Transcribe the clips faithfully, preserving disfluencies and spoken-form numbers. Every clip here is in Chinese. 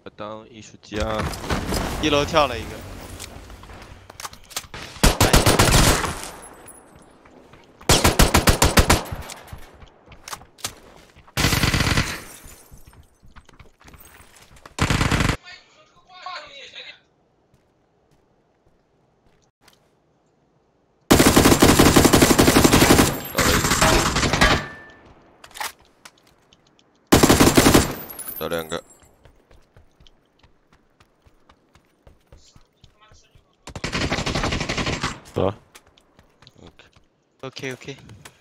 当艺术家。 一楼跳了一个。 倒两个。 走。 OK OK。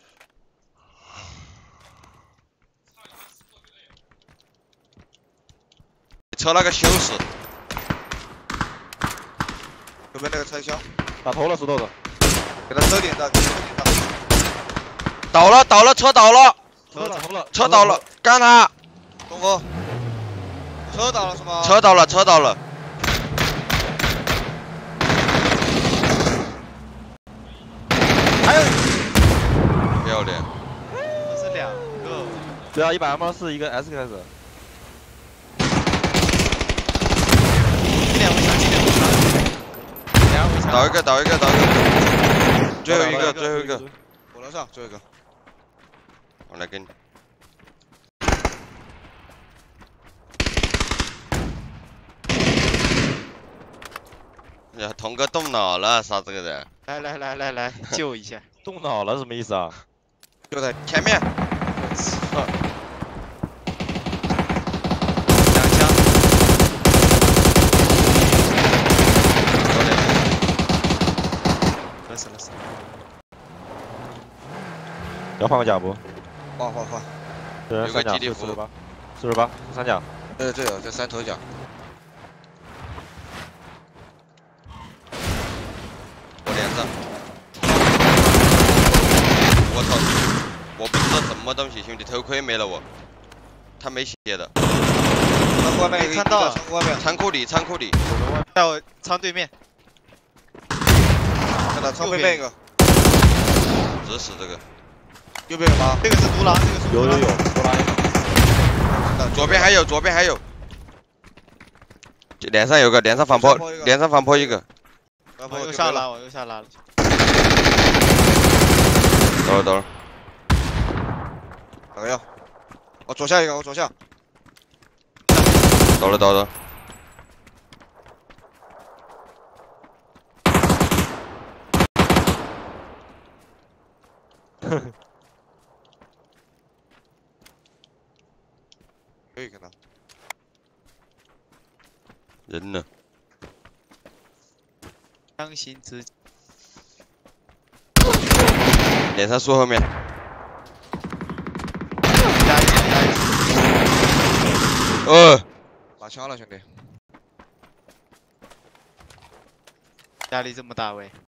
车那个修饰。 右边那个拆箱。 打头了，石头子。 给他车顶的，给他车顶的。 倒了，倒了，车倒了。 投了，投了， 车倒了，干他！ 东风。车倒了是吗？ 车倒了，车倒了。 还有， 不要脸！ 这是两个。 对啊，一百 M 是一个 S 开始。 两围墙，两围墙，两围墙。 倒一个，倒一个，倒一个。最后一个，最后一个。 我楼上最后一个。 我来给你。呀，童哥动脑了，杀这个人。 来来来来来，救一下！ 动脑了什么意思啊？ 就在前面。 两枪。了死了死了。 要换个甲不？ 换换换。 这人三甲四十八，四十八三甲。 呃，这有这三头甲。 我操！我不知道什么东西，兄弟，头盔没了我，他没血的。 仓库外面看到， 仓库外面， 仓库里，仓库里， 在我仓对面。 看到仓对面一个， 直死这个。 右边有吗？ 这个是独狼，这个是有有有，独狼一个。 左边还有，左边还有。脸上有个，脸上反坡，脸上反坡一个。 我又下拉，我又下拉了。 等会儿等会儿， 打个药。我左下一个，我左下。 倒了倒了。 呵呵。可以看到。 人呢？ 相信自己。 脸上树后面， 加一加一。 呃， 打枪了，兄弟。 压力这么大喂。